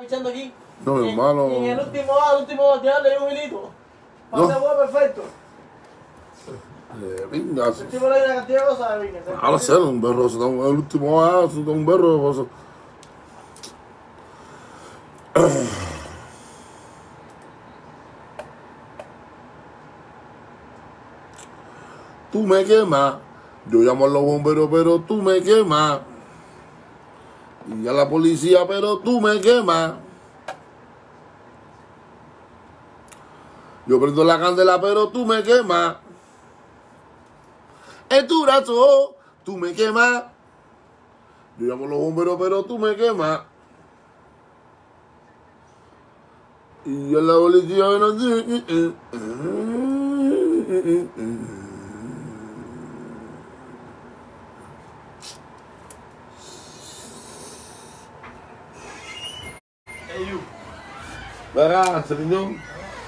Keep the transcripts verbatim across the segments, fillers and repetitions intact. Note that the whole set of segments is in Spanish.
pichando aquí. No, mi hermano. Y en el último, el último bateador le dio un hilito. Pase No. fue perfecto. Eh, venga. El tipo le dio una cantidad de cosas de Vinga. Ahora sí, un berro, se da un, el último ah, se da un berro. Eso. Tú me quemas. Yo llamo a los bomberos, pero tú me quemas. Y a la policía, pero tú me quemas. Yo prendo la candela, pero tú me quemas. En tu brazo, tú me quemas. Yo llamo a los bomberos, pero tú me quemas. Y a la policía, no sé. Hey, you. Verá, Celine.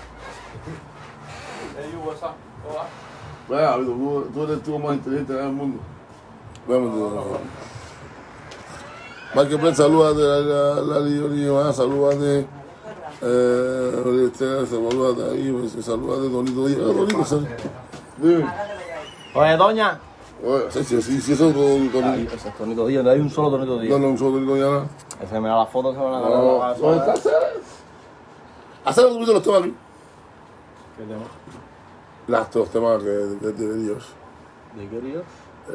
Hey, you, what's up? ¿Cómo va? Verá, tú, tú eres el tío más inteligente del mundo. Vamos, Michael Pérez, saluda de la, la, la Lionía, saluda de eh, saluda de ahí, saluda de Donito Díaz. Donito, ¿sabes? Dime. Oye, doña. Oye, sí, sí, sí, sí, eso es Donito Díaz. Ese es Tonito Díaz, no hay un solo Tonito Díaz. No, no, un solo Donito Díaz. Ese me da la foto, se me la No, da. ¿dónde está Cera? Hacer los los temas aquí. ¿Qué tema? Las dos temas que, que tiene Dios. ¿De qué Dios?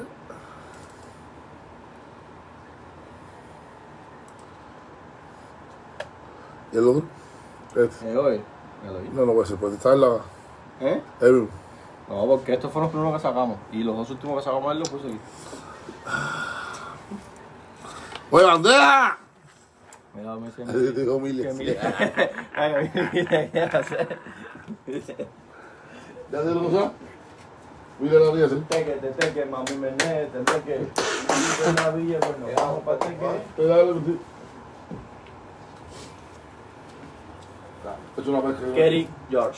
¿Y el otro? Este. Eh, hoy. No, no puede ser, pues está en la. ¿Eh? El, No, porque estos fueron los primeros que sacamos. Y los dos últimos que sacamos él los puse aquí. ¡Oye, bandeja! Mira, me dice. Te digo miles. Que mira. Ay, mira, ¿qué hace? ¿Ya te lo sabes? Mira la vida, ¿sí? Teque, te teque, mami, me ne, te teque. Y de la villa, pues nos vamos para teque. Te da algo, sí. Es una vez que. Kerry George.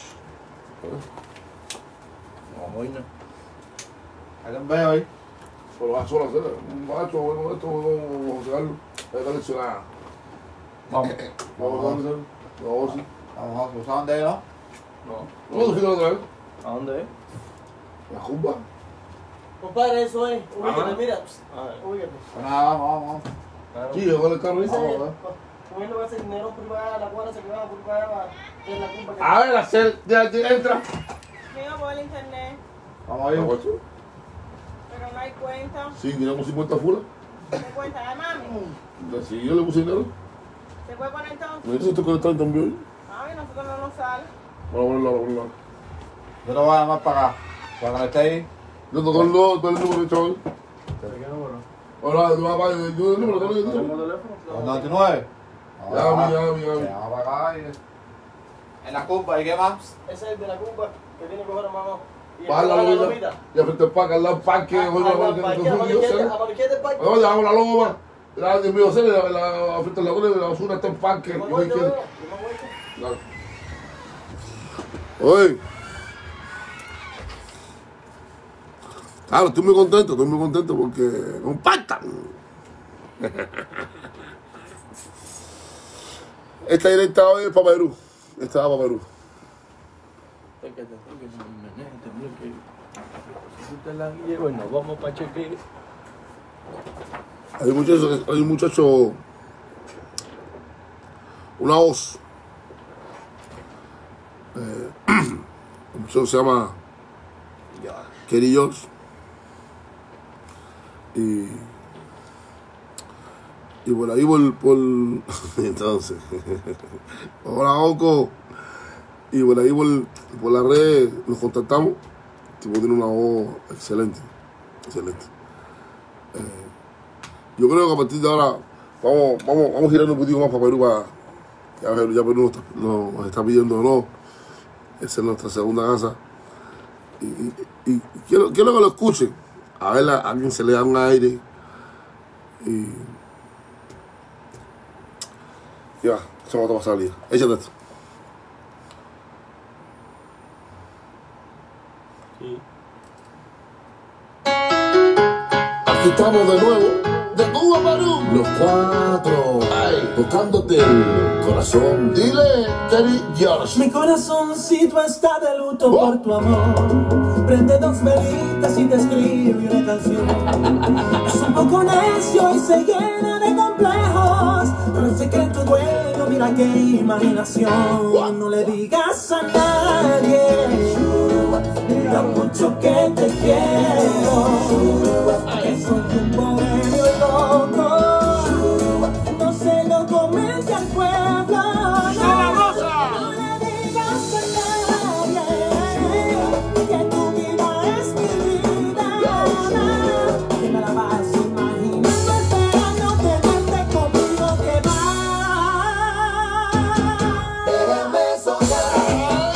No, hoy no. Hagan veo ahí. Pero va solo a hacer un macho, bueno, esto, vamos a sacarlo. Hay que leccionar. Vamos. Vamos a hacer. No, sí. Vamos a usar dónde no. No. ¿Cómo te quiero otra vez? ¿A dónde es? La jumba. Compadre, eso es. Ubícate, Ajá. mira. Ubícate. Pues nada, vamos, vamos. Sí, yo con el carro ahí. Ese es. Vamos a ver. Comiendo va a ser dinero privado, la cuadra se quedaba por allá para que la culpa que. A ver, hacer. Ya, ya, entra. Venga por el internet, Vamos a ir. pero no hay cuenta. Sí, tiramos cincuenta fulas. ¿Se cuenta de mami? Sí, yo le puse dinero. ¿Se puede poner entonces? Me dice esto que está también. Ay, nosotros no nos sale. Vamos a ponerlo, vamos a ponerlo. Yo lo voy a llamar para acá. Para que esté ahí. Yo toco el número, todo el número, chaval. ¿Qué número? Ahora, tú vas a pagar, yo el número, todo el número. ¿Los noventa y nueve? Ya, mi, ya, mi, ya, mi. Llama para acá y... En la curva, ¿y qué más? Ese es el de la culpa que tiene que coger a mamá. Y Baja la la lomita. Y frente al parque, al lado del parque, A oye, la la que izquierda, a la izquierda, a la izquierda del parque. Vamos, dejamos la loma. La de mi José, la, la, frente al laguna de la basura está en parque. Yo me Y voy, me yo me quiero. voy, yo me voy. Dale. Oye. Claro, estoy muy contento, estoy muy contento porque compartan. Esta directa hoy es para Perú. Esta va para Perú. Bueno, vamos para cheque. Hay un muchacho, hay un muchacho, una voz. Eh, el muchacho se llama Kerry George. Y, y por ahí por, por entonces, hola Oco, y por ahí por, por la red nos contactamos. El tipo tiene una voz excelente, excelente. Eh, yo creo que a partir de ahora vamos, vamos, vamos a girar un poquito más para Perú, para ya, ya Perú nos está, nos está pidiendo no, esa es nuestra segunda casa. Y, y, y quiero, quiero que lo escuchen. A ver, a alguien se le da un aire y... Y va, se va a tomar salida. Échate esto. Sí. Aquí estamos de nuevo, de Cuba, Perú. Los cuatro, ay, tocándote el corazón. Dile, Terry George. Mi corazoncito está de luto Oh. por tu amor. Prende dos velitas y te escribe una canción. Es un poco necio y se llena de complejos, pero el secreto es bueno, mira qué imaginación. No le digas a nadie lo mucho que te quiero, que soy un bohemio loco. No se lo comente al pueblo, no, no le digas a nadie que tu vida es mi vida, que me la vas imaginando esperando tenerte conmigo, que va. Déjame soñar.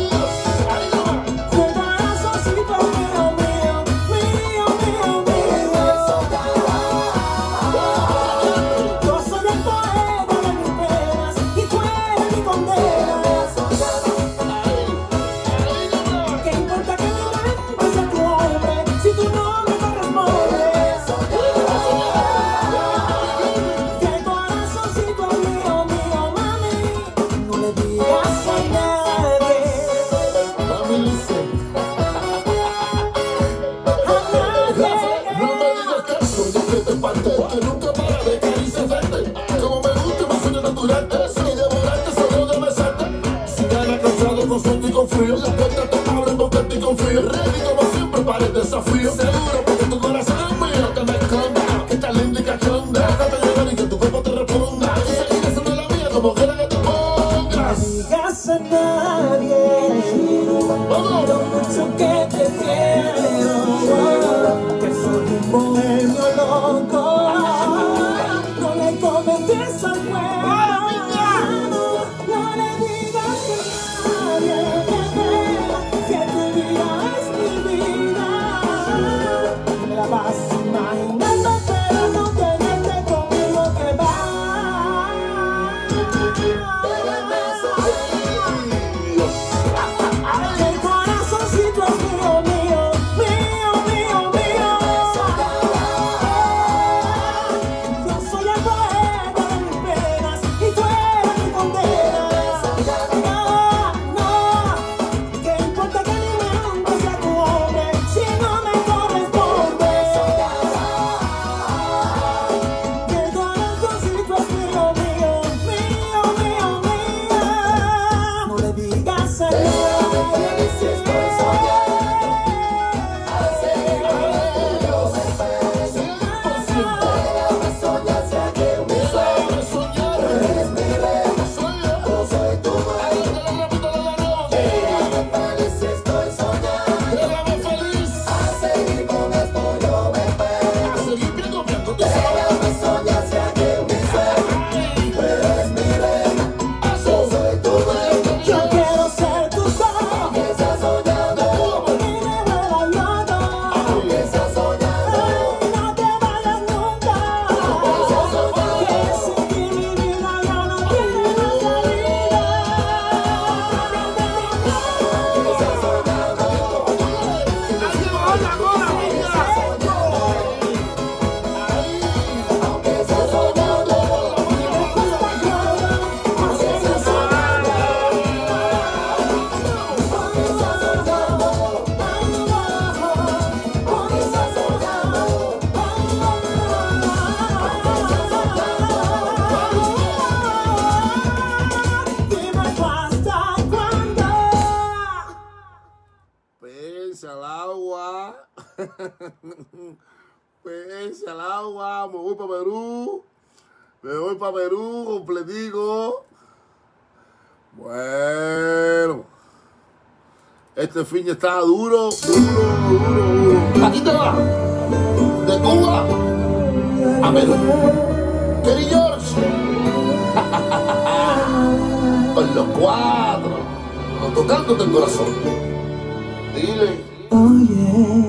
Tu corazoncito mío, mío, mío, mío, mío. Yo soy el poeta de mis penas y tú eres mi condena. ¿Qué importa que mi mente sea tu hombre si tú no me correspondes? Que corazoncito mío, mío, mami, no le digas a nadie, Mami, listen. a nadie. No me digas que soy de que te parte, que nunca para de acariciarte. Como me gusta, me sueño natural. Y devorarte solo de besarte. Si gana cansado con sueño y con frío, las puertas te abren porque te confío. Ready como siempre para el desafío. Seguro porque tu corazón es mío. No te me escondas, que estás linda y cachonda. Déjate llevar y que tu cuerpo te responda. Y seguiré siendo la mía como quiera que te pongas. No digas a nadie Vamos. lo mucho que te quiero, que soy un bohemio loco. No le comentes al pueblo, no le digas a nadie que tu vida es mi vida. Me la vas imaginando pero no tenerte conmigo, que va. El corazoncito es mío, mío, mío, mío, mío. Yo soy el poeta de mis penas y tú eres mi condena. No, no, ¿qué importa que mi mente sea tu hombre si no me corresponde? El corazoncito es mío, mío, mío, mío, mío. No le digas a nadie si estoy soñando. Déjame soñar, sea que un sueño. Eres mi reina, yo soy tu dueño. Déjame feliz si estoy soñando. Déjame feliz. A seguir con esto yo me pego. A seguir viendo, viendo, tú sabes. Déjame soñar, sea que un sueño. Eres mi reina, yo soy tu dueño. Yo quiero ser tu sol, aunque seas soñando. Y me vuelva loco, aunque seas soñando. No te vayas nunca, aunque seas soñando. Que sin ti mi vida ya no tiene más salida. Aunque seas soñando. Aunque seas soñando. Me cuesta claro, aunque seas soñando. Aunque seas soñando. Aunque seas soñando. Dime tú hasta cuándo. Pese al agua. Pese al agua. Me voy para Perú. Me voy para Perú completico. Bueno. Este fin está duro, duro, duro, duro. Aquí te va. De Cuba a Perú. Terry George. Con los cuatro. Tocándote el corazón. Dile. Oye,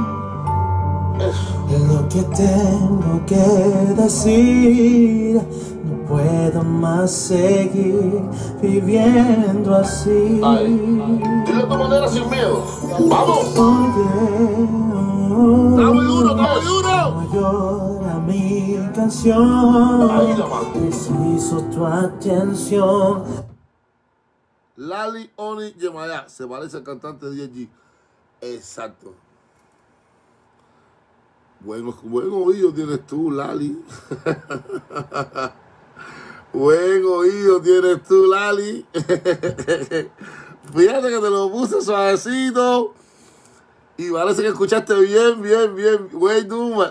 Eso. lo que tengo que decir, no puedo más seguir viviendo así. Ay. Dile de tu manera sin miedo. Vamos. Oye, Está muy duro, está muy duro. Llora mi canción. Ahí la mano. Preciso tu atención. Lali Oni Yemayá. Se parece al cantante de D G. Exacto. Buen, buen oído tienes tú, Lali. Buen oído tienes tú, Lali. Fíjate que te lo puse suavecito. Y parece que escuchaste bien, bien, bien. Güey, Duma.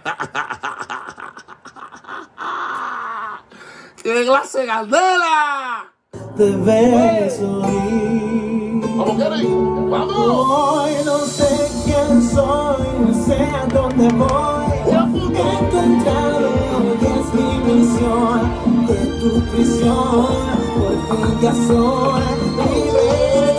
¡Qué clase de candela! Debes oír. ¿Vamos, Kerry? ¡Vamos! Hoy no sé quién soy, no sé a dónde voy. Encontrarme hoy es mi misión. De tu prisión, por fin ya soy libre.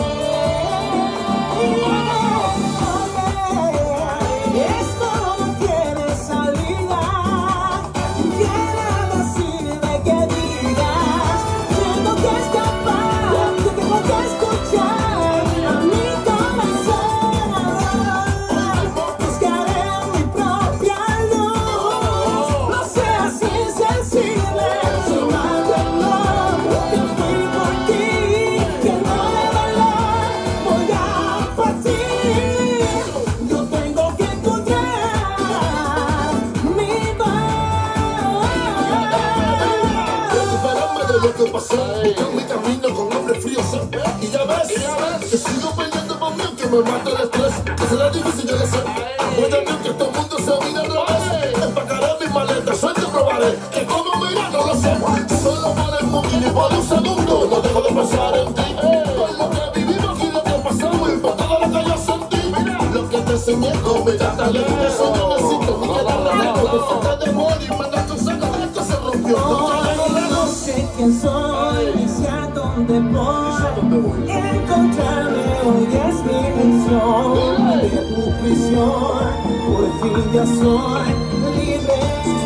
Esto no tiene salida. Quiero decirme que digas. Tengo que escapar, yo tengo que escuchar a mi corazón. Buscaré mi propia luz. No sea así sensible, soy más dolor. Que fui por ti, que no de valor voy a partir. Yo tengo que encontrar mi paz. Recuperarme de lo que pasó. Yo mi camino con hambre frío siempre. Y ya ves, que sigo peleando por mí, que me mata el estrés. Que será difícil, yo lo sé. Acuérdate que todo el mundo se mira al revés. Empacaré mis maletas, suerte probaré. Que como mira, no lo sé. Solo para el mundo y por un segundo no dejo de pensar en ti. Por lo que vivimos y lo que pasamos y por todo lo que yo sentí. Lo que te enseñé con mi talento. Eso yo necesito, mi talento. Me falta de morir, me da consejo que esto se rompió. Hoy no sé quién soy, ni sé a dónde voy. Encontrarme hoy es mi misión. De tu prisión, por fin ya soy libre.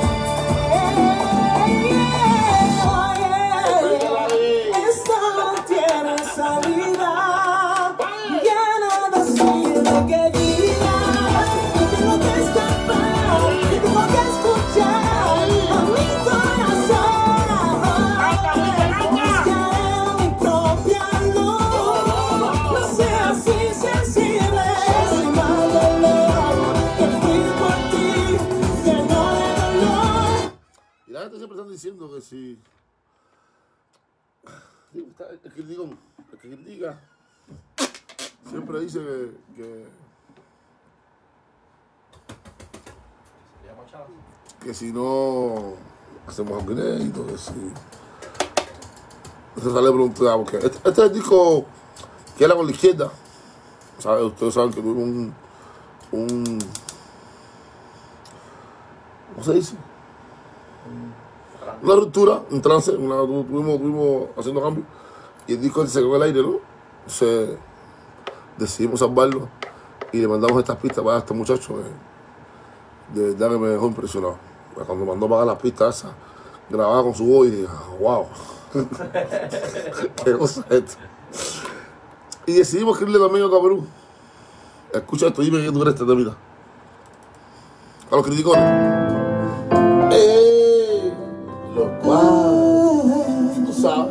Esto no tiene salida. Ya no decirme que digas. Yo tengo que escapar, yo tengo que escuchar a mi corazón. Buscaré mi propia luz. No sea así sensible, soy más dolor. Que fui por ti, que no de dolor. Y la gente siempre están diciendo que si... Sí, está- el que digo, el que critica siempre dice que, que, que si no hacemos un inédito, que si... Entonces sale preguntado, porque este, este es el disco que era con la izquierda. ¿Sabe? Ustedes saben que tuvimos un, un... ¿Cómo se dice? Una ruptura, un trance, una, tuvimos, tuvimos haciendo cambios y el disco se quedó en el aire, ¿no? Entonces decidimos salvarlo y le mandamos estas pistas para este muchacho. Eh, de verdad que me dejó impresionado. Pues cuando mandó a pagar las pistas esas, grababa con su voz y dije, wow, qué cosa es esto. Y decidimos escribirle también a Camerún. Escucha esto, dime qué tú crees de esta vida. A los criticones. ¡Eh! Los cuales, tú sabes.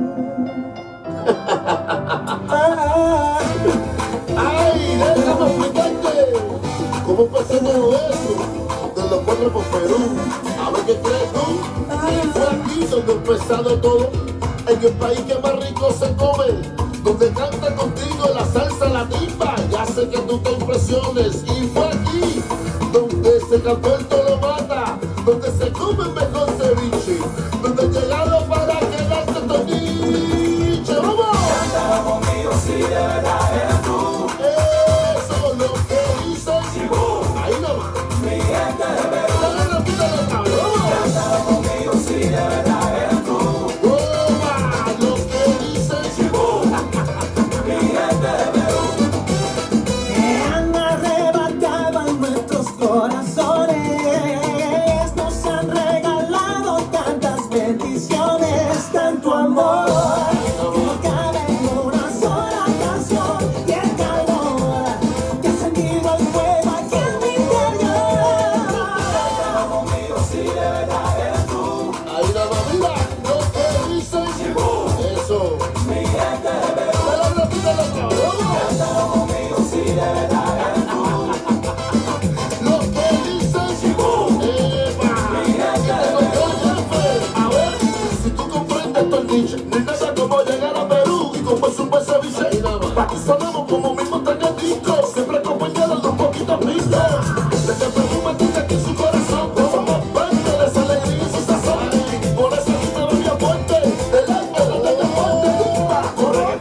¡Ay! Déjame explicarte cómo empecé todo eso. De los cuatro por Perú. A ver qué crees tú. Fue aquí donde empezado todo. En el país que más rico se come. Donde canta contigo la salsa la timba. Ya sé que tú te impresiones. Y fue aquí donde se cantó el toro mata. Donde se come mejor ceviche. Donde llegaron para quedarse toniche. ¡Vamos! Cantaba conmigo si de verdad eres tú. Eso es lo que dicen. Ahí nomás. Mi gente de Perú. Dale la pita de la tabla. ¡Vamos! Cantaba conmigo si de verdad eres tú. ¡Toma! Lo que dicen. Mi gente de Perú. Que han arrebatado en nuestros corazones. Nos han de todo el nicho. Ni nada como llegar a Perú y comerse un beso biche. Aquí sonamos como mismo tenga disco, siempre acompañados de un poquito pisto. De que perfume tiene aquí su corazón, somos parte de esa alegría y su sazón. Por eso aquí me voy a fuerte, del arte del deporte, para correr.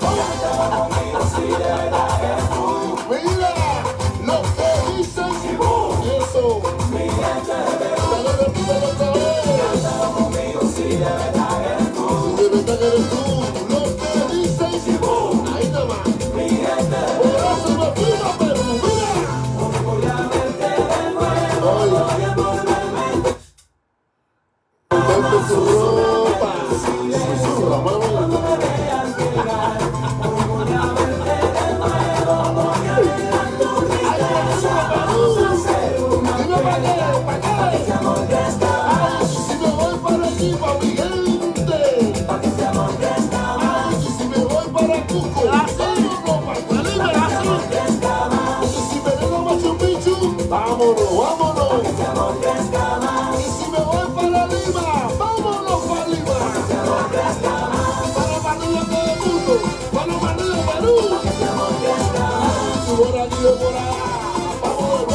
Mira lo que dicen, eso. Mi gente de Perú, repítelo otra vez. Cántalo conmigo si de verdad eres tú. Si de verdad eres tú, lo que dicen, ahí nada más. Mi gente de Perú, por eso me fui a Perú, mira. Voy a verte de nuevo, voy a volverme. Ponte tu ropa, susurra, vamos. Vámonos, vámonos. Y si me voy para Lima, vámonos para Lima. Para Manila todo el mundo, para Manila, Perú. Y por aquí, por allá, vámonos.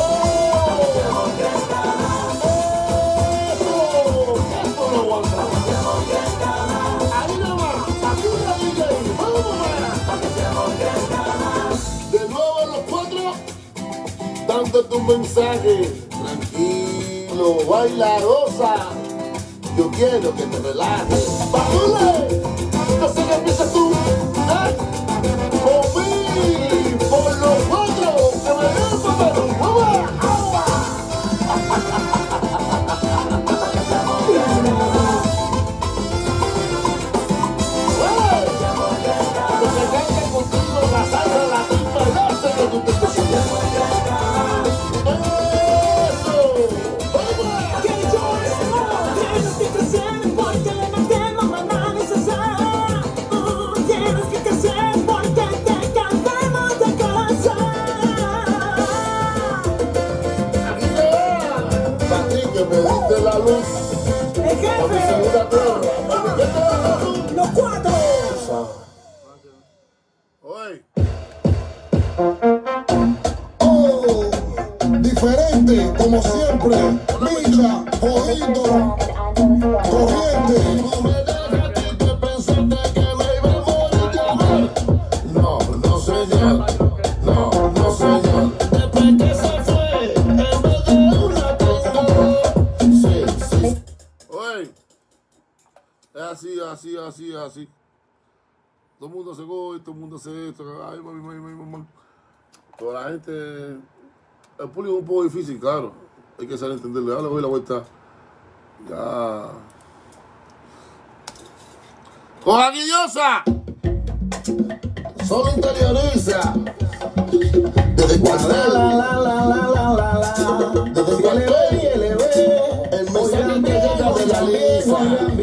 Eso, eso lo aguanta. Ahí nada más, aquí una D J, vamos más. De nuevo los cuatro. Dándote tu mensaje, tranquilo, baila, goza. Yo quiero que te relajes. ¡Bájale! No sé qué piensas tú, ¿eh? Por mí, por los cuatro, que me den por Perú. ¡Vamos! Que se caiga contigo la salsa, la timba, yo sé que tú te escuchas. La luz, el jefe, los cuatro. Hoy. Oh, diferente, como siempre. Micha, jodido, corriente. No me dejes que te pensaste que me iba a morir de amor. No, no señor, no, no señor. Después que se fue, en vez de una tango. Es así, así, así, así. Todo el mundo hace gol, todo el mundo hace esto. Ay, mami, mami, mami, mami. Toda la gente. El público es un poco difícil, claro. Hay que saber entenderle. Ahora le doy la vuelta. Ya. ¡Cojaquillosa! Solo interioriza. Desde cuartel. La, la, la, la, la, la, la. Desde cuartel. El mensaje que llega de la lisa.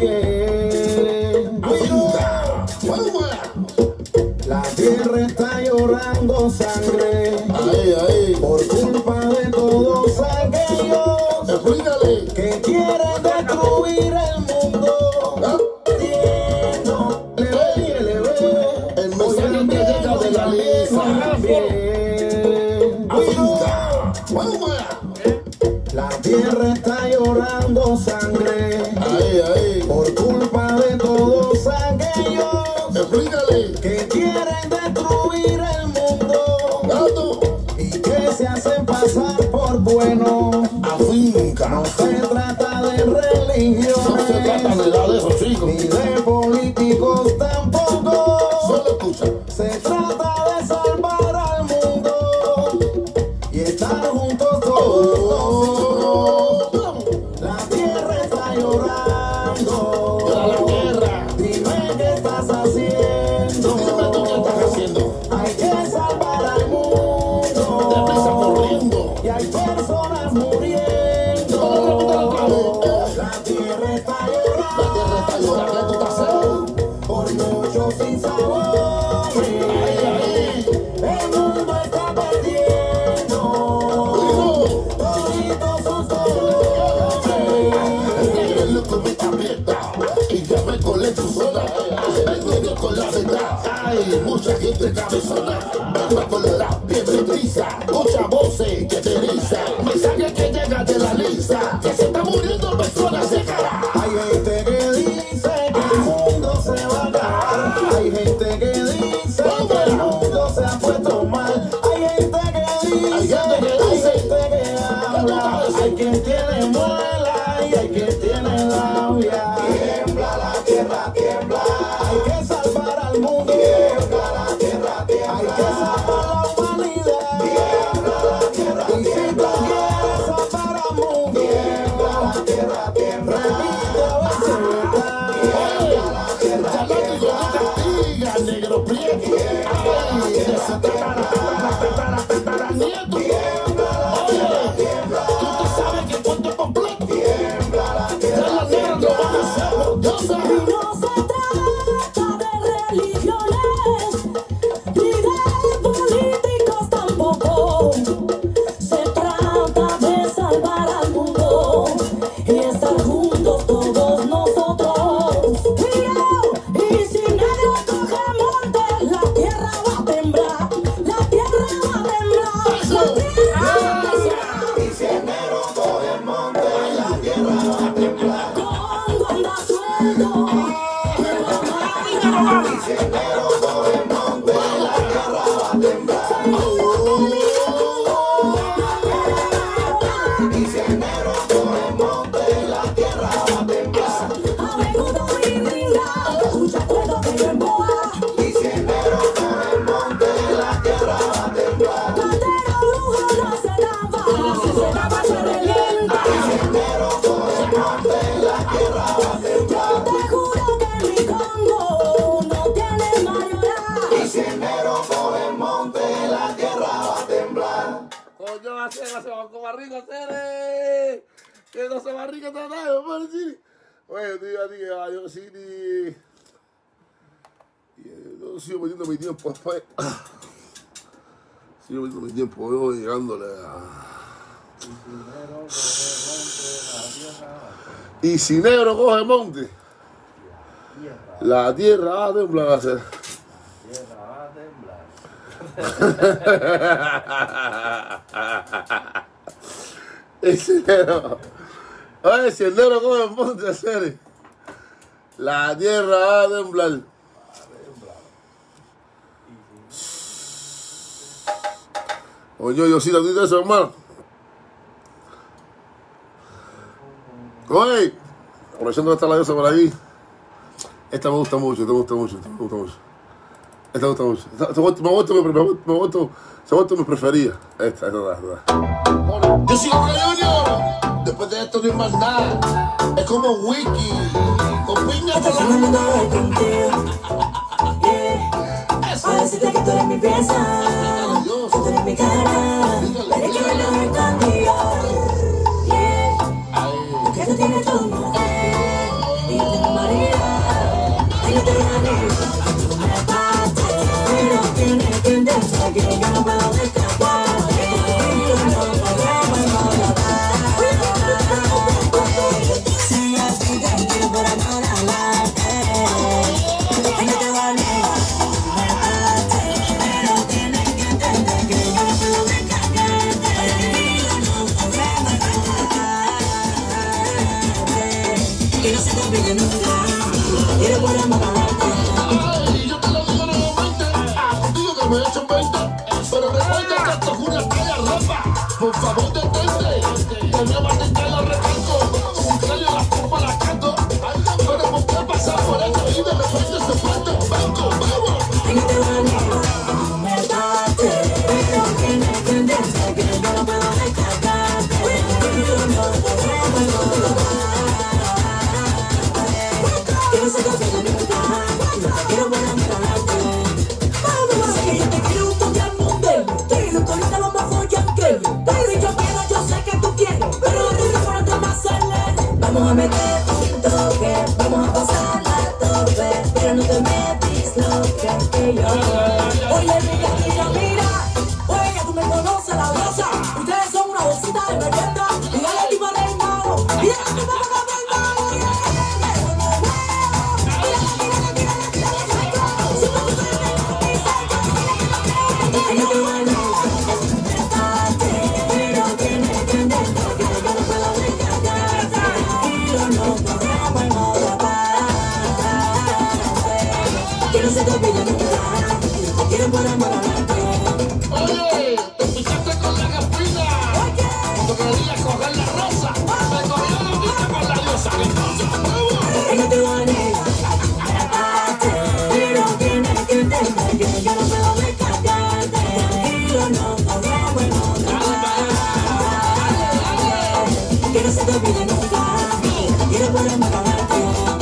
La tierra está llorando sangre. Ahí, ahí. Por culpa de todos aquellos. Explícale. Que quieren destruir el mundo. ¿Ah? Tiendo, le ve, le ve. El mensaje que llega de la lisa. La tierra está llorando sangre. Ahí, ahí. Por culpa de todos aquellos. Explícale. Que quieren destruir el mundo. ¿Gato? Y que se hacen pasar por buenos. Afinca. No se trata de religión. No se trata de nada de esos chicos. Ni de políticos tampoco. Solo escucha. Se trata de salvar al mundo. Y estar juntos todos. Sola Vengo con la verdad. Hay mucha gente cabezona, alma colorada, bien brisa, muchas voces que te rizan, mensaje que llega de la lista, que se está muriendo personas de cara. Hay gente que dice que el mundo se va a acabar. Hay gente que dice que el mundo se ha puesto mal. Hay gente que dice, hay gente que habla. Hay quien tiene muela y hay quien tiene labia. Tiembla la tierra, tiembla. Hay que salvar al mundo. Tiembla la tierra, tiembla. Hay que salvar la humanidad. Tiembla la tierra, tiembla. Y si tú quieres salvar al mundo, tiembla la tierra, tiembla. Repite a ver si es verdad. Tiembla la tierra, tiembla. Negro prieto, ay, de ese tatara, tatara, tatara, nieto. Oye, tú te sabes que cuento completo. Ya la negra no van a ser orgullosa. Y no se trata de religiones, ni de políticos tampoco. Se trata de salvar al mundo y estar juntos todos nosotros. Y si nadie coge monte, la tierra va a temblar, la tierra va a temblar, la tierra va a temblar. Y si enero coge monte, la tierra va a temblar. Cuando anda suelto, Y si enero coge monte, la tierra va a temblar. Y si enero coge monte, la tierra va a temblar. abejudo y gringa, escucha cuento que yo en boa. Y si enero coge monte, la tierra va a temblar. Platero brujo no se daba, si se daba se revienta. Y si enero coge monte, la tierra va a temblar. Te juro que mi Congo no tiene mayoría. Y si enero coge monte, la tierra va a temblar. Coño, hacer, se va con barriga, hacer, que no se barriga nada, hermano, sí. Oye, tío, tío, yo sí, ni... Yo sigo metiendo mi tiempo después. Sigo metiendo mi tiempo, yo llegándole a... Y si negro coge monte, la tierra va a temblar, hacer. Tierra va a temblar. Ese negro. Oye, si el negro coge el monte, hacer. La tierra va a temblar. Oye, yo sí te digo eso, hermano. Oye, aprovechando que está la diosa por ahí. Esta me gusta mucho, esta me gusta mucho, esta me gusta mucho. Esta me gusta mucho. Esta, esta, me, me, me, me, me, me, se ha vuelto mi preferida. Esta, esta, esta, esta. Yo sigo con Junior. Después de esto no hay más nada. Es como Wiki. Con piña por Estoy la... soñando hoy contigo, yeah. A decirte que tú eres mi pieza, tú eres mi cara, eres que me lo escondido, yeah. Porque tú tienes tu mujer y yo tengo María. Ay, yo te gané, tú me mataste, pero tienes que entender que yo no puedo escapar. Yo no podemos hablar. Si así te quiero por amor a la ay, yo te gané, tú me mataste, pero tienes que entender que yo no puedo escaparte. Yo no podemos escapar. Y no se te olvide nunca, quiero por amor a la Ay, yo te lo digo nuevamente. Ah, contigo que me he hecho veinte. Pero recuerda que esto es una talla ropa. Por favor, detente. Tenía más de que la recalco. Un cráneo la forma la canto. Ay, pero ¿por qué pasar por esto? Y de repente se falta un banco. ¡Vamos! ay, yo te gané, tú me mataste, pero tienes que entender que yo no puedo escaparte. Yo no podemos que no se te olvide nunca, quiero por amor a la sé que yo te quiero un toque al mundo. Estoy loco, ahorita vamos a follar que pero yo quiero, yo sé que tú quieres, pero arriba por otro más acelere. Vamos a meter un toque, vamos a pasar la tope, pero no te metes lo que que yo. Oye, mira, mira, mira, oye, tú me conoces la diosa, ustedes son una bolsita de merienda, y dale tipo del mago, y dale tipo del mago. no se te olvide nunca. Te quiero por amor al arte. Oye, te pichaste con la gaspina. Cuando quería coger la rosa, me cogió la vida con la diosa. Que no te voy a negar, pero tienes que entender que yo no puedo descargarte. Tranquilo, no podemos encontrar. Que no se te olvide nunca. Te quiero por amor al arte.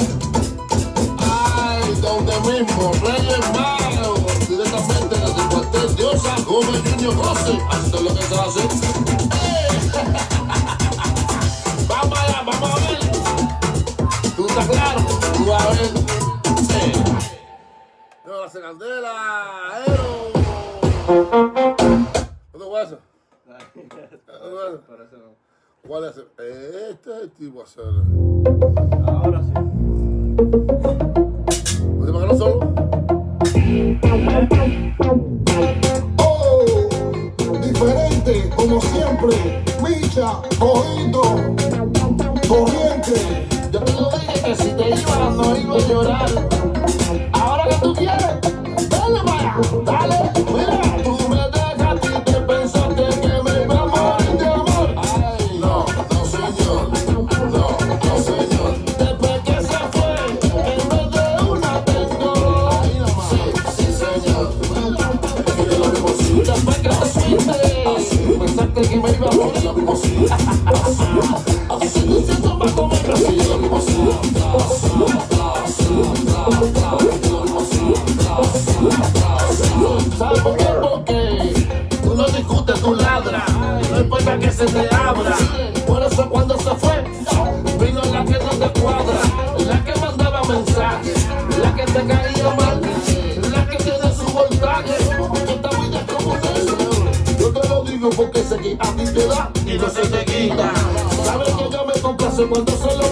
Ay, donde mismo, Reyes Magos, directamente desde el cuartel Diosa Gómez Junior José. Esto es lo que se hace. ¡Eh! Vamos allá, vamos a ver. ¿Tú estás claro? Tú vas a ver. Sí. Yo la candela, aero. ¿Dónde fue eso? ¿Dónde fue eso? ¿Cuál es? Este tipo a hacer. Ahora sí. ¿Oye, para qué no solo? Oh, diferente, como siempre. Micha, cogido, corriente. Yo te lo dije que si te ibas no iba a llorar. Ahora que tú quieres, dale para allá, dale. Mira, tú me dejaste y te pensaste que me iba a morir de amor. Ay, no, no señor, no, no señor. Después que se fue, en vez de una tengo. Ahí nomás. Sí, sí señor. Es que yo lo mismo sí. Después que te fuiste, pensaste que me iba a morir. Lo mismo sí. Así tú sientes más como el Brasil. Lo mismo sí. ¿Sabes por qué? Porque tú no discutes, tú ladras. No importa que se te abra. Por eso cuando se fue, vino la que no te cuadra. La que mandaba mensajes. La que te caía mal. La que tiene su voltaje. Que está muy descomunal. Yo te lo digo porque sé que a ti te da y no se te quita. Sabes que yo me complace cuando se lo